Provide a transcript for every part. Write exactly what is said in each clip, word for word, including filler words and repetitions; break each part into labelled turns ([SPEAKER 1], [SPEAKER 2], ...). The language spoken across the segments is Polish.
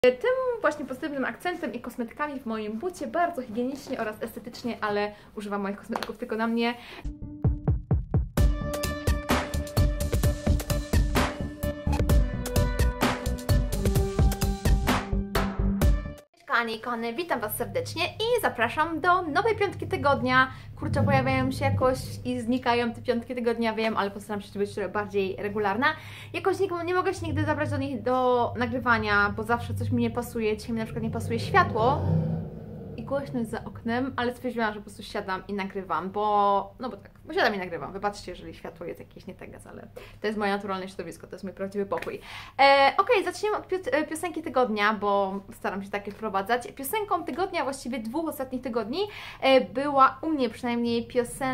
[SPEAKER 1] Tym właśnie pozytywnym akcentem i kosmetykami w moim bucie, bardzo higienicznie oraz estetycznie, ale używam moich kosmetyków tylko na mnie. Kochani, kochane, witam Was serdecznie i zapraszam do nowej piątki tygodnia. Kurczę, pojawiają się jakoś i znikają te piątki tygodnia, wiem, ale postaram się być trochę bardziej regularna. Jakoś nie, nie mogę się nigdy zabrać do nich do nagrywania, bo zawsze coś mi nie pasuje. Dzisiaj mi na przykład nie pasuje światło i głośność za oknem, ale stwierdziłam, że po prostu siadam i nagrywam, bo no bo tak, bo siadam i nagrywam. Wybaczcie, jeżeli światło jest jakieś nie teges, ale to jest moje naturalne środowisko, to jest mój prawdziwy pokój. E, Okej, okay, zaczniemy od piosenki tygodnia, bo staram się takie wprowadzać. Piosenką tygodnia, właściwie dwóch ostatnich tygodni, e, była u mnie przynajmniej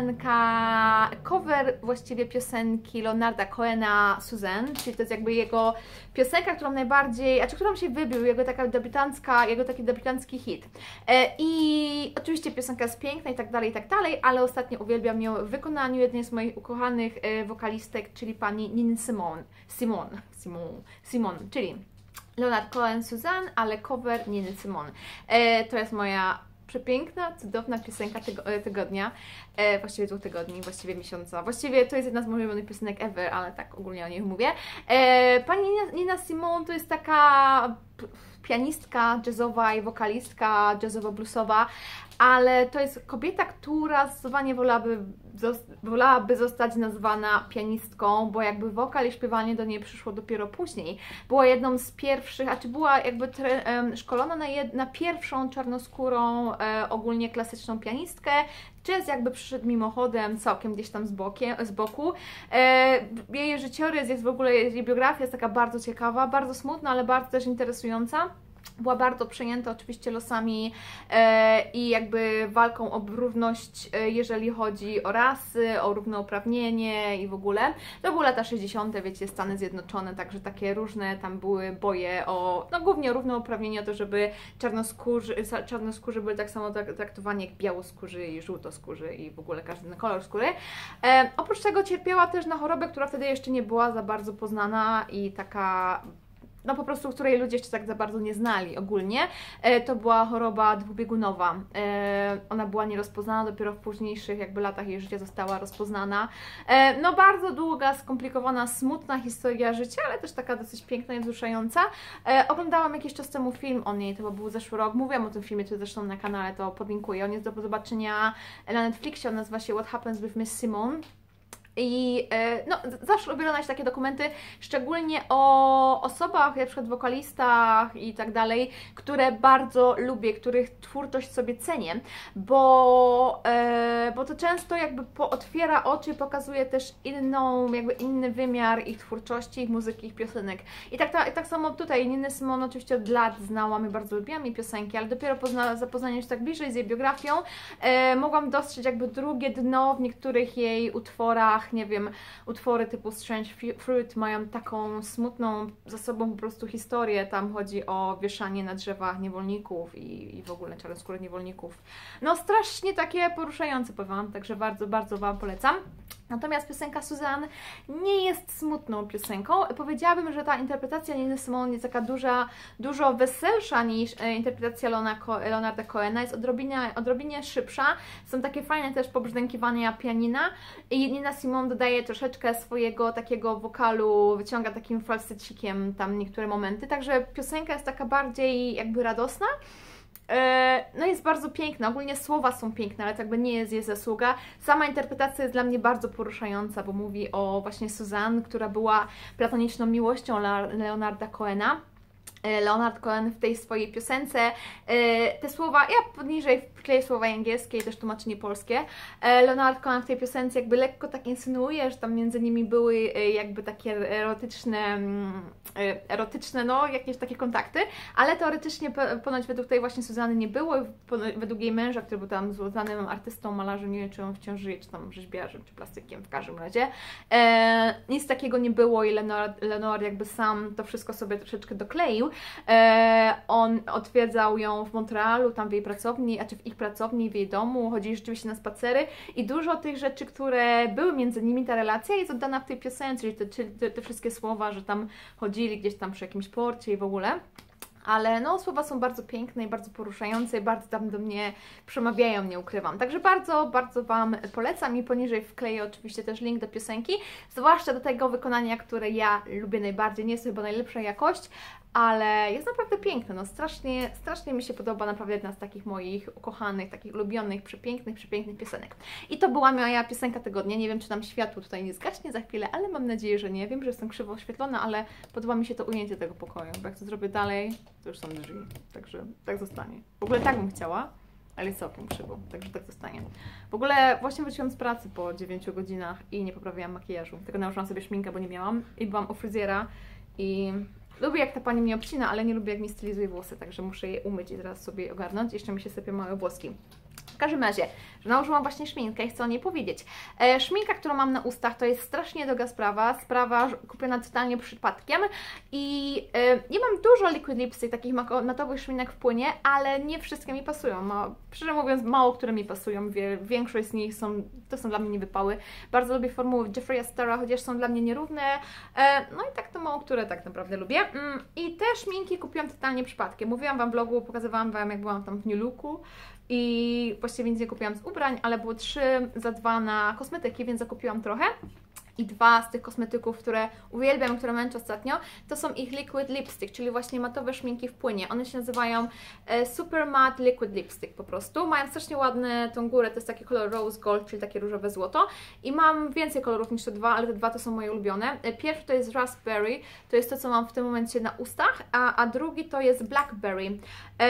[SPEAKER 1] piosenka, cover właściwie piosenki Leonarda Cohena Suzanne, czyli to jest jakby jego piosenka, którą najbardziej, a czy którą się wybił, jego taka debiutancka, jego taki debiutancki hit. E, I oczywiście piosenka jest piękna i tak dalej, i tak dalej, ale ostatnio uwielbiam ją w wykonaniu jednej z moich ukochanych e, wokalistek, czyli pani Nina Simone. Simone, Simone, Simone, czyli Leonard Cohen, Suzanne, ale cover Niny Simone. E, to jest moja przepiękna, cudowna piosenka tygo tygodnia, e, właściwie dwóch tygodni, właściwie miesiąca. Właściwie to jest jedna z moich ulubionych piosenek ever, ale tak ogólnie o niej mówię. E, pani Nina, Nina Simone to jest taka pianistka jazzowa i wokalistka jazzowo-bluesowa, ale to jest kobieta, która zdecydowanie wolałaby, wolałaby zostać nazwana pianistką, bo jakby wokal i śpiewanie do niej przyszło dopiero później. Była jedną z pierwszych, a czy była jakby tre, szkolona na, jed, na pierwszą czarnoskórą, e, ogólnie klasyczną pianistkę. Jazz jakby przyszedł mimochodem, całkiem gdzieś tam z, bokiem, z boku. E, jej życiorys jest w ogóle, jej biografia jest taka bardzo ciekawa, bardzo smutna, ale bardzo też interesująca. Była bardzo przejęta oczywiście losami e, i jakby walką o równość, e, jeżeli chodzi o rasy, o równouprawnienie i w ogóle. To były lata sześćdziesiąte, wiecie, Stany Zjednoczone, także takie różne tam były boje o, no głównie o równouprawnienie, o to, żeby czarnoskórzy, czarnoskórzy byli tak samo traktowani jak białoskórzy i żółtoskórzy i w ogóle każdy kolor skóry. E, oprócz tego cierpiała też na chorobę, która wtedy jeszcze nie była za bardzo poznana i taka, no po prostu, której ludzie jeszcze tak za bardzo nie znali ogólnie. E, to była choroba dwubiegunowa. E, ona była nierozpoznana, dopiero w późniejszych jakby latach jej życia została rozpoznana. E, no bardzo długa, skomplikowana, smutna historia życia, ale też taka dosyć piękna i wzruszająca. E, oglądałam jakiś czas temu film o niej, to był zeszły rok. Mówiłam o tym filmie, to zresztą na kanale, to podlinkuję. On jest do zobaczenia na Netflixie, on nazywa się What Happens with Miss Simone. I no, zawsze lubię oglądać takie dokumenty, szczególnie o osobach, na przykład wokalistach i tak dalej, które bardzo lubię, których twórczość sobie cenię, bo, e, bo to często jakby otwiera oczy, pokazuje też inną, jakby inny wymiar ich twórczości, ich muzyki, ich piosenek. I tak, tak, tak samo tutaj Ninę Simone oczywiście od lat znałam i bardzo lubiłam jej piosenki, ale dopiero pozna, zapoznanie się tak bliżej z jej biografią e, mogłam dostrzec jakby drugie dno w niektórych jej utworach. Nie wiem, utwory typu Strange Fruit mają taką smutną za sobą po prostu historię. Tam chodzi o wieszanie na drzewach niewolników i, i w ogóle czarnoskórych niewolników. No strasznie takie poruszające, powiem Wam, także bardzo, bardzo Wam polecam. Natomiast piosenka Suzanne nie jest smutną piosenką. Powiedziałabym, że ta interpretacja Niny Simone jest taka duża, dużo weselsza niż interpretacja Leonarda Cohena. Jest odrobinie, odrobinie szybsza. Są takie fajne też pobrzdękiwania pianina i Nina Simone dodaje troszeczkę swojego takiego wokalu, wyciąga takim falsecikiem tam niektóre momenty. Także piosenka jest taka bardziej jakby radosna. No jest bardzo piękna, ogólnie słowa są piękne, ale to jakby nie jest jej zasługa. Sama interpretacja jest dla mnie bardzo poruszająca, bo mówi o właśnie Suzanne, która była platoniczną miłością Leonarda Cohena. Leonard Cohen w tej swojej piosence, te słowa, ja poniżej wkleję słowa angielskie i też tłumaczenie polskie. Leonard Cohen w tej piosence jakby lekko tak insynuuje, że tam między nimi były jakby takie erotyczne, erotyczne, no jakieś takie kontakty, ale teoretycznie ponoć według tej właśnie Suzanny nie było, według jej męża, który był tam znanym artystą, malarzem, nie wiem czy on wciąż żyje, czy tam rzeźbiarzem, czy plastykiem, w każdym razie. Nic takiego nie było i Leonard, Leonard jakby sam to wszystko sobie troszeczkę dokleił. E, on odwiedzał ją w Montrealu, tam w jej pracowni, a czy w ich pracowni, w jej domu, chodzili rzeczywiście na spacery i dużo tych rzeczy, które były między nimi, ta relacja jest oddana w tej piosence, czyli te, te, te wszystkie słowa, że tam chodzili gdzieś tam przy jakimś porcie i w ogóle. Ale no, słowa są bardzo piękne i bardzo poruszające i bardzo tam do mnie przemawiają, nie ukrywam. Także bardzo, bardzo Wam polecam i poniżej wkleję oczywiście też link do piosenki, zwłaszcza do tego wykonania, które ja lubię najbardziej. Nie jest to chyba najlepsza jakość, ale jest naprawdę piękne, no strasznie, strasznie mi się podoba, naprawdę jedna z takich moich ukochanych, takich ulubionych, przepięknych, przepięknych piosenek. I to była moja piosenka tygodnia, nie wiem czy tam światło tutaj nie zgaśnie za chwilę, ale mam nadzieję, że nie, wiem, że jestem krzywo oświetlona, ale podoba mi się to ujęcie tego pokoju, bo jak to zrobię dalej, to już są drzwi, także tak zostanie. W ogóle tak bym chciała, ale jest całkiem krzywo, także tak zostanie. W ogóle właśnie wróciłam z pracy po dziewięciu godzinach i nie poprawiłam makijażu, tylko nałożyłam sobie szminkę, bo nie miałam i byłam u fryzjera i lubię jak ta pani mnie obcina, ale nie lubię jak mi stylizuje włosy, także muszę je umyć i teraz sobie je ogarnąć. Jeszcze mi się sypią małe włoski. W każdym razie, że nałożyłam właśnie szminkę i chcę o niej powiedzieć. E, szminka, którą mam na ustach, to jest strasznie droga sprawa, sprawa kupiona totalnie przypadkiem i e, ja mam dużo liquid lipstick, takich matowych szminek w płynie, ale nie wszystkie mi pasują. Ma, szczerze mówiąc, mało które mi pasują, Wie, większość z nich są, to są dla mnie niewypały. Bardzo lubię formuły Jeffrey Astera, chociaż są dla mnie nierówne, e, no i tak to mało które tak naprawdę lubię. Mm, I te szminki kupiłam totalnie przypadkiem. Mówiłam Wam w vlogu, pokazywałam Wam, jak byłam tam w New Looku. I właściwie nic nie kupiłam z ubrań, ale było trzy za dwa na kosmetyki, więc zakupiłam trochę. I dwa z tych kosmetyków, które uwielbiam, które męczę ostatnio, to są ich liquid lipstick, czyli właśnie matowe szminki w płynie. One się nazywają e, Super Matte Liquid Lipstick po prostu. Mają strasznie ładne tą górę, to jest taki kolor rose gold, czyli takie różowe złoto. I mam więcej kolorów niż te dwa, ale te dwa to są moje ulubione. E, pierwszy to jest raspberry, to jest to, co mam w tym momencie na ustach, a, a drugi to jest blackberry,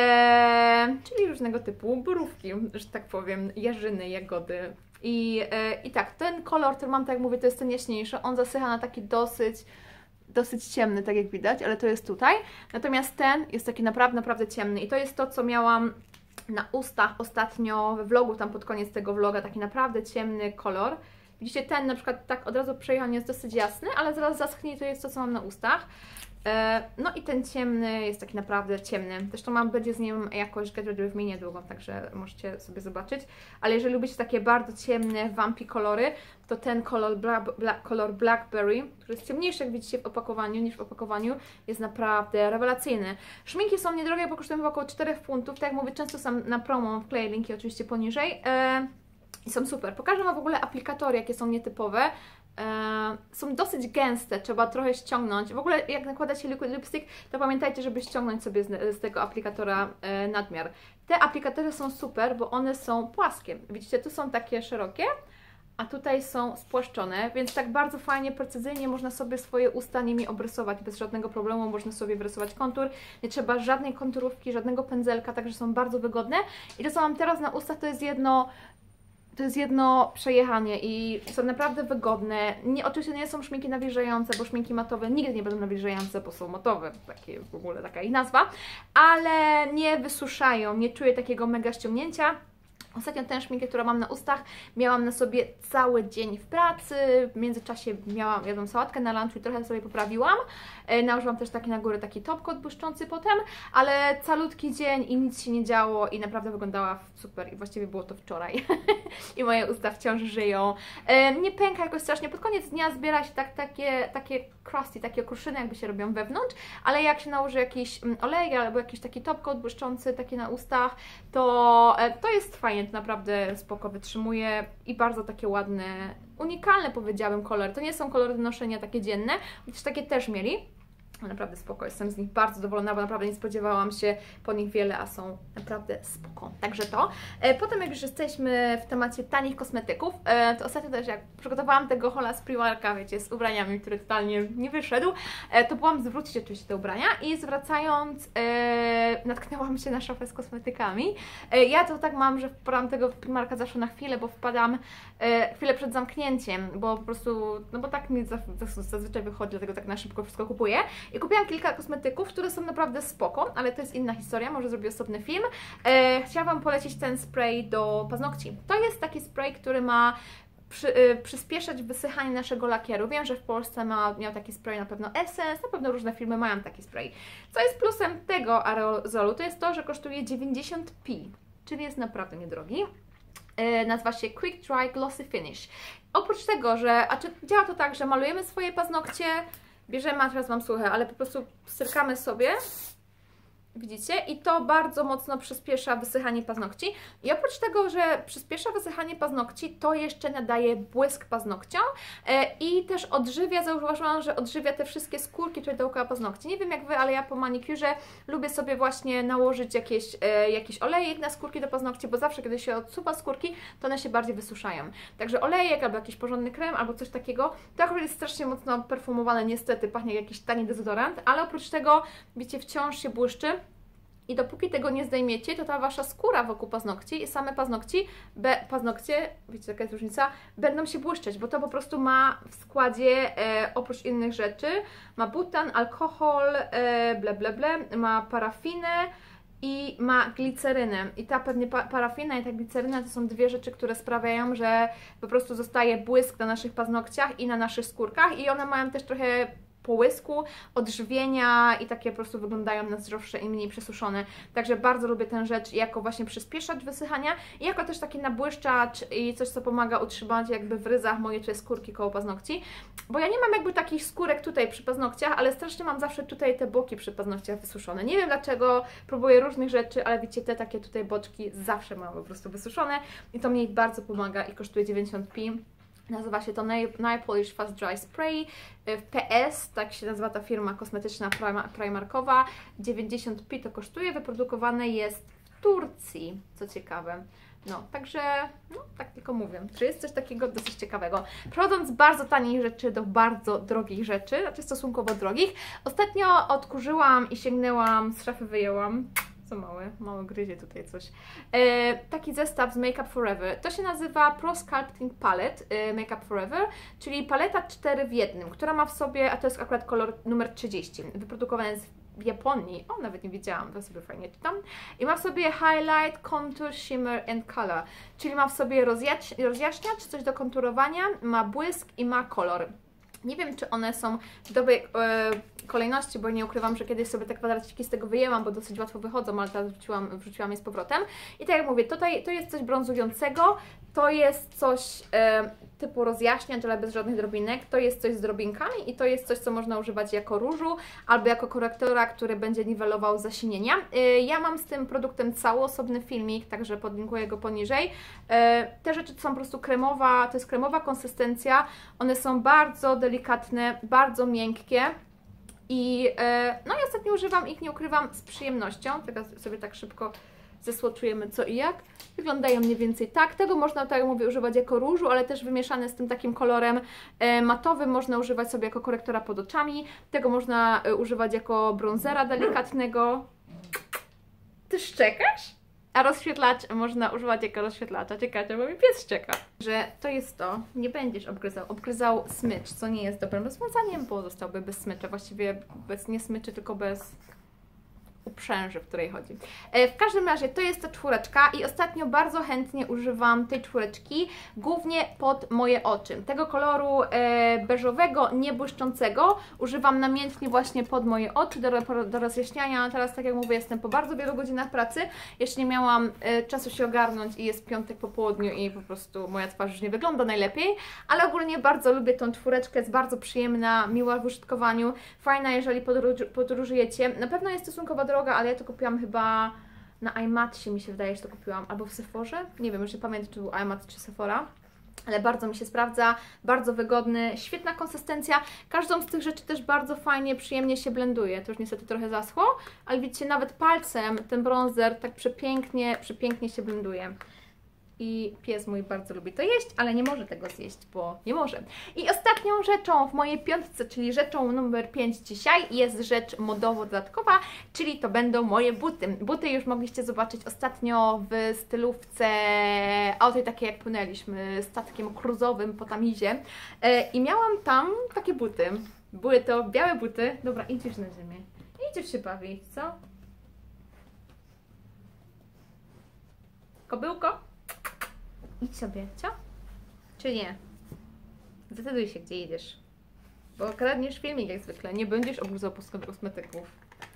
[SPEAKER 1] e, czyli różnego typu borówki, że tak powiem, jarzyny, jagody. I, yy, I tak, ten kolor, który mam, tak jak mówię, to jest ten jaśniejszy, on zasycha na taki dosyć, dosyć ciemny, tak jak widać, ale to jest tutaj. Natomiast ten jest taki naprawdę, naprawdę ciemny i to jest to, co miałam na ustach ostatnio we vlogu, tam pod koniec tego vloga, taki naprawdę ciemny kolor. Widzicie, ten na przykład tak od razu przejechany jest dosyć jasny, ale zaraz zaschnie i to jest to, co mam na ustach. No i ten ciemny jest taki naprawdę ciemny. Zresztą mam, będzie z nim jakoś Get Ready With Me niedługo, także możecie sobie zobaczyć. Ale jeżeli lubicie takie bardzo ciemne, wampy kolory, to ten kolor, bla, bla, kolor Blackberry, który jest ciemniejszy, jak widzicie w opakowaniu, niż w opakowaniu, jest naprawdę rewelacyjny. Szminki są niedrogie, bo kosztują około czterech funtów. Tak jak mówię, często są na promo, wkleję linki oczywiście poniżej. I są super. Pokażę Wam w ogóle aplikatory, jakie są nietypowe. E, są dosyć gęste, trzeba trochę ściągnąć. W ogóle jak nakładacie liquid lipstick, to pamiętajcie, żeby ściągnąć sobie z, z tego aplikatora e, nadmiar. Te aplikatory są super, bo one są płaskie. Widzicie, tu są takie szerokie, a tutaj są spłaszczone, więc tak bardzo fajnie, precyzyjnie można sobie swoje usta nimi obrysować bez żadnego problemu, można sobie wyrysować kontur, nie trzeba żadnej konturówki, żadnego pędzelka, także są bardzo wygodne. I to, co mam teraz na ustach, to jest jedno To jest jedno przejechanie i są naprawdę wygodne. Nie, oczywiście nie są szminki nawilżające, bo szminki matowe nigdy nie będą nawilżające, bo są matowe, takie w ogóle taka ich nazwa, ale nie wysuszają, nie czuję takiego mega ściągnięcia. Ostatnio tę szminkę, którą mam na ustach, miałam na sobie cały dzień w pracy, w międzyczasie miałam, jadłam sałatkę na lunch i trochę sobie poprawiłam. E, nałożyłam też taki na górę taki top coat błyszczący potem, ale calutki dzień i nic się nie działo i naprawdę wyglądała super i właściwie było to wczoraj. I moje usta wciąż żyją. E, nie pęka jakoś strasznie, pod koniec dnia zbiera się tak, takie, takie crusty, takie okruszyny jakby się robią wewnątrz, ale jak się nałoży jakiś olej albo jakiś taki top coat błyszczący taki na ustach, to, e, to jest fajnie. Naprawdę spoko wytrzymuje i bardzo takie ładne, unikalne powiedziałabym kolory. To nie są kolory do noszenia takie dzienne, chociaż takie też mieli. Naprawdę spoko, jestem z nich bardzo zadowolona, bo naprawdę nie spodziewałam się po nich wiele, a są naprawdę spoko. Także to. Potem jak już jesteśmy w temacie tanich kosmetyków, to ostatnio też jak przygotowałam tego hola z Primarka, wiecie, z ubraniami, który totalnie nie wyszedł, to byłam zwrócić oczywiście te ubrania i zwracając natknęłam się na szafę z kosmetykami. Ja to tak mam, że wpadam tego Primarka zawsze na chwilę, bo wpadam chwilę przed zamknięciem, bo po prostu, no bo tak mi zazwyczaj wychodzi, dlatego tak na szybko wszystko kupuję. I kupiłam kilka kosmetyków, które są naprawdę spoko, ale to jest inna historia, może zrobię osobny film. E, chciałam Wam polecić ten spray do paznokci. To jest taki spray, który ma przy, y, przyspieszać wysychanie naszego lakieru. Wiem, że w Polsce ma, miał taki spray na pewno Essence, na pewno różne firmy mają taki spray. Co jest plusem tego aerozolu, to jest to, że kosztuje dziewięćdziesiąt p, czyli jest naprawdę niedrogi. E, nazywa się Quick Dry Glossy Finish. Oprócz tego, że, a czy działa to tak, że malujemy swoje paznokcie, bierzemy, a teraz mam suche, ale po prostu styrkamy sobie, widzicie? I to bardzo mocno przyspiesza wysychanie paznokci. I oprócz tego, że przyspiesza wysychanie paznokci, to jeszcze nadaje błysk paznokciom i też odżywia, zauważyłam, że odżywia te wszystkie skórki tutaj dookoła paznokci. Nie wiem jak Wy, ale ja po manikurze lubię sobie właśnie nałożyć jakieś, jakiś olejek na skórki do paznokci, bo zawsze kiedy się odsuwa skórki, to one się bardziej wysuszają. Także olejek albo jakiś porządny krem, albo coś takiego. To akurat jest strasznie mocno perfumowane, niestety, pachnie jak jakiś tani dezodorant, ale oprócz tego, wiecie, wciąż się błyszczy. I dopóki tego nie zdejmiecie, to ta Wasza skóra wokół paznokci i same paznokci, be, paznokcie, wiecie jaka jest różnica, będą się błyszczeć, bo to po prostu ma w składzie, e, oprócz innych rzeczy, ma butan, alkohol, e, ble, ble, ble, ma parafinę i ma glicerynę. I ta pewnie pa parafina i ta gliceryna to są dwie rzeczy, które sprawiają, że po prostu zostaje błysk na naszych paznokciach i na naszych skórkach i one mają też trochę połysku, odżywienia i takie po prostu wyglądają na zdrowsze i mniej przesuszone. Także bardzo lubię tę rzecz jako właśnie przyspieszacz wysychania i jako też taki nabłyszczacz i coś, co pomaga utrzymać jakby w ryzach moje tutaj skórki koło paznokci. Bo ja nie mam jakby takich skórek tutaj przy paznokciach, ale strasznie mam zawsze tutaj te boki przy paznokciach wysuszone. Nie wiem dlaczego, próbuję różnych rzeczy, ale wiecie, te takie tutaj boczki zawsze mam po prostu wysuszone i to mi bardzo pomaga i kosztuje dziewięćdziesiąt pi. Nazywa się to Nail Polish Fast Dry Spray w P S, tak się nazywa ta firma kosmetyczna Primarkowa. dziewięćdziesiąt pi to kosztuje, wyprodukowane jest w Turcji, co ciekawe. No, także, no, tak tylko mówię, że jest coś takiego dosyć ciekawego. Przechodząc z bardzo tanich rzeczy do bardzo drogich rzeczy, znaczy stosunkowo drogich, ostatnio odkurzyłam i sięgnęłam, z szafy wyjęłam, co małe, mało gryzie tutaj coś. E, taki zestaw z Make Up Forever. To się nazywa Pro Sculpting Palette e, Make Up Forever, czyli paleta cztery w jednym, która ma w sobie, a to jest akurat kolor numer trzydzieści, wyprodukowana jest w Japonii. O, nawet nie wiedziałam, to sobie fajnie czytam. I ma w sobie Highlight, Contour, Shimmer and Color, czyli ma w sobie rozjaś rozjaśniacz, coś do konturowania, ma błysk i ma kolor. Nie wiem, czy one są w dobrej e, kolejności, bo nie ukrywam, że kiedyś sobie te kwadraciki z tego wyjęłam, bo dosyć łatwo wychodzą, ale teraz wrzuciłam, wrzuciłam je z powrotem. I tak jak mówię, tutaj to jest coś brązującego, to jest coś e, typu rozjaśniacz, ale bez żadnych drobinek, to jest coś z drobinkami i to jest coś, co można używać jako różu albo jako korektora, który będzie niwelował zasinienia. E, ja mam z tym produktem cały osobny filmik, także podlinkuję go poniżej. E, te rzeczy są po prostu kremowa, to jest kremowa konsystencja, one są bardzo delikatne, bardzo miękkie. I e, no i ostatnio używam ich, nie ukrywam, z przyjemnością. Teraz sobie tak szybko zesłoczujemy co i jak. Wyglądają mniej więcej tak. Tego można, tak jak mówię, używać jako różu, ale też wymieszane z tym takim kolorem e, matowym można używać sobie jako korektora pod oczami. Tego można e, używać jako bronzera delikatnego. Ty szczekasz? A rozświetlacz można używać jako rozświetlacza. Ciekawe, bo mi pies szczeka. Że to jest to, nie będziesz obgryzał. Obgryzał smycz, co nie jest dobrym rozwiązaniem, bo zostałby bez smycza. Właściwie bez nie smyczy, tylko bez uprzęży, w której chodzi. W każdym razie to jest ta czwóreczka i ostatnio bardzo chętnie używam tej czwóreczki, głównie pod moje oczy. Tego koloru e, beżowego, niebłyszczącego używam namiętnie właśnie pod moje oczy do, do rozjaśniania. Teraz, tak jak mówię, jestem po bardzo wielu godzinach pracy, jeszcze nie miałam e, czasu się ogarnąć i jest piątek po południu i po prostu moja twarz już nie wygląda najlepiej, ale ogólnie bardzo lubię tą czwóreczkę, jest bardzo przyjemna, miła w użytkowaniu, fajna, jeżeli podróż, podróżujecie. Na pewno jest stosunkowo droga, ale ja to kupiłam chyba na iMatchie, mi się wydaje, że to kupiłam, albo w Sephorze, nie wiem, już nie pamiętam, czy był iMatch czy Sephora, ale bardzo mi się sprawdza, bardzo wygodny, świetna konsystencja, każdą z tych rzeczy też bardzo fajnie, przyjemnie się blenduje, to już niestety trochę zaschło, ale widzicie, nawet palcem ten bronzer tak przepięknie, przepięknie się blenduje. I pies mój bardzo lubi to jeść, ale nie może tego zjeść, bo nie może. I ostatnią rzeczą w mojej piątce, czyli rzeczą numer pięć dzisiaj, jest rzecz modowo dodatkowa, czyli to będą moje buty. Buty już mogliście zobaczyć ostatnio w stylówce o tej takiej, jak płynęliśmy statkiem cruzowym po Tamizie. I miałam tam takie buty. Były to białe buty. Dobra, idziesz na ziemię. Idziesz się bawić, co? Kobyłko? Idź sobie, co? Czy nie? Zdecyduj się, gdzie idziesz. Bo kradniesz filmik jak zwykle. Nie będziesz obrócał kosmetyków.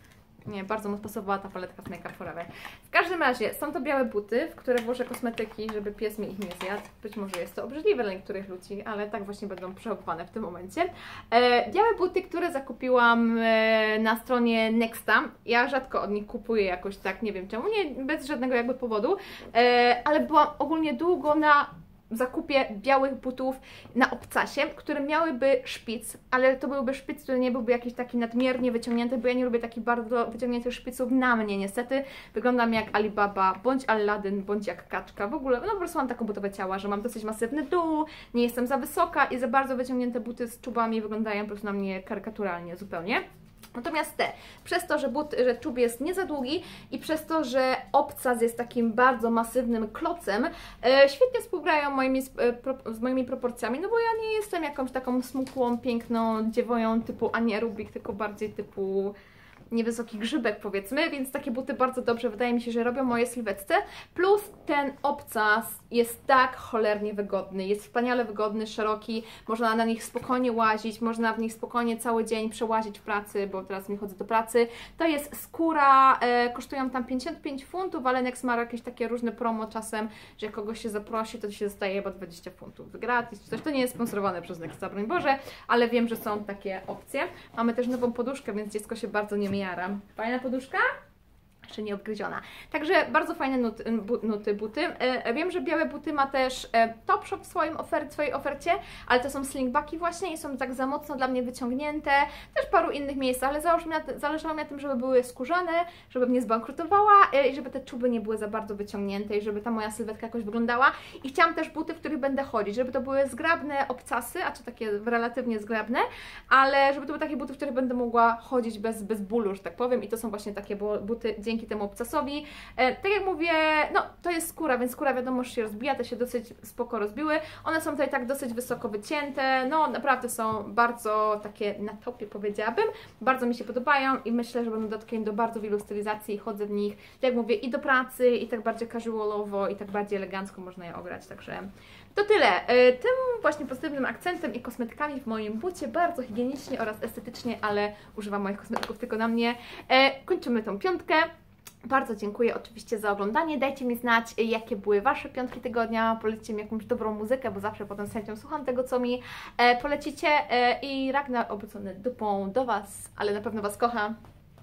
[SPEAKER 1] Nie, bardzo mu pasowała ta paletka z Make Up Forever. W każdym razie, są to białe buty, w które włożę kosmetyki, żeby pies mi ich nie zjadł. Być może jest to obrzydliwe dla niektórych ludzi, ale tak właśnie będą przechowywane w tym momencie. E, białe buty, które zakupiłam e, na stronie Nexta. Ja rzadko od nich kupuję jakoś tak, nie wiem czemu, nie, bez żadnego jakby powodu, e, ale byłam ogólnie długo na zakupie białych butów na obcasie, które miałyby szpic, ale to byłby szpic, który nie byłby jakiś taki nadmiernie wyciągnięty, bo ja nie lubię takich bardzo wyciągniętych szpiców na mnie niestety. Wyglądam jak Alibaba, bądź Aladdin, bądź jak kaczka. W ogóle, no po prostu mam taką budowe ciała, że mam dosyć masywny dół, nie jestem za wysoka i za bardzo wyciągnięte buty z czubami wyglądają po prostu na mnie karykaturalnie zupełnie. Natomiast te, przez to, że, but, że czub jest nie za długi i przez to, że obcas jest takim bardzo masywnym klocem, e, świetnie współgrają moimi, e, pro, z moimi proporcjami, no bo ja nie jestem jakąś taką smukłą, piękną dziewoją typu Ania Rubik, tylko bardziej typu niewysoki grzybek powiedzmy, więc takie buty bardzo dobrze wydaje mi się, że robią moje sylwetce, plus ten obcas jest tak cholernie wygodny, jest wspaniale wygodny, szeroki, można na nich spokojnie łazić, można w nich spokojnie cały dzień przełazić w pracy, bo teraz mi chodzę do pracy. To jest skóra, e, kosztują tam pięćdziesiąt pięć funtów, ale Next ma jakieś takie różne promo czasem, że jak kogoś się zaprosi, to się dostaje chyba dwadzieścia funtów gratis, czy coś. To nie jest sponsorowane przez Nexta, broń Boże, ale wiem, że są takie opcje. Mamy też nową poduszkę, więc dziecko się bardzo nie jaram. Fajna poduszka? Jeszcze nie odgryziona. Także bardzo fajne nuty, nuty buty. E, wiem, że białe buty ma też e, Topshop w swoim ofer swojej ofercie, ale to są slingbacki właśnie i są tak za mocno dla mnie wyciągnięte. Też w paru innych miejscach, ale zależało mi na, zależało mi na tym, żeby były skórzane, żebym nie zbankrutowała e, i żeby te czuby nie były za bardzo wyciągnięte i żeby ta moja sylwetka jakoś wyglądała. I chciałam też buty, w których będę chodzić, żeby to były zgrabne obcasy, a czy takie relatywnie zgrabne, ale żeby to były takie buty, w których będę mogła chodzić bez, bez bólu, że tak powiem. I to są właśnie takie buty dzięki temu obcasowi. E, tak jak mówię, no to jest skóra, więc skóra wiadomo, że się rozbija, te się dosyć spoko rozbiły. One są tutaj tak dosyć wysoko wycięte, no naprawdę są bardzo takie na topie powiedziałabym. Bardzo mi się podobają i myślę, że będą dodatkiem do bardzo wielu stylizacji. Chodzę w nich, tak jak mówię, i do pracy, i tak bardziej casualowo, i tak bardziej elegancko można je ograć, także to tyle. E, tym właśnie pozytywnym akcentem i kosmetykami w moim bucie, bardzo higienicznie oraz estetycznie, ale używam moich kosmetyków tylko na mnie. E, kończymy tą piątkę. Bardzo dziękuję oczywiście za oglądanie. Dajcie mi znać, jakie były Wasze piątki tygodnia. Polećcie mi jakąś dobrą muzykę, bo zawsze potem z chęcią słucham tego, co mi e, polecicie. E, I Ragnar obrócony dupą do Was, ale na pewno Was kocham.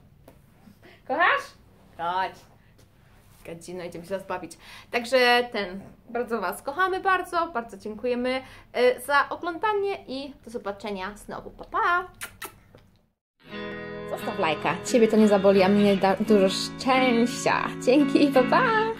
[SPEAKER 1] Kochasz? Chodź. Gadzino, idziemy się rozbawić. Także ten, bardzo Was kochamy, bardzo, bardzo dziękujemy e, za oglądanie i do zobaczenia znowu. Pa, pa! Zostaw lajka. Ciebie to nie zaboli, a mnie da dużo szczęścia. Dzięki, pa pa!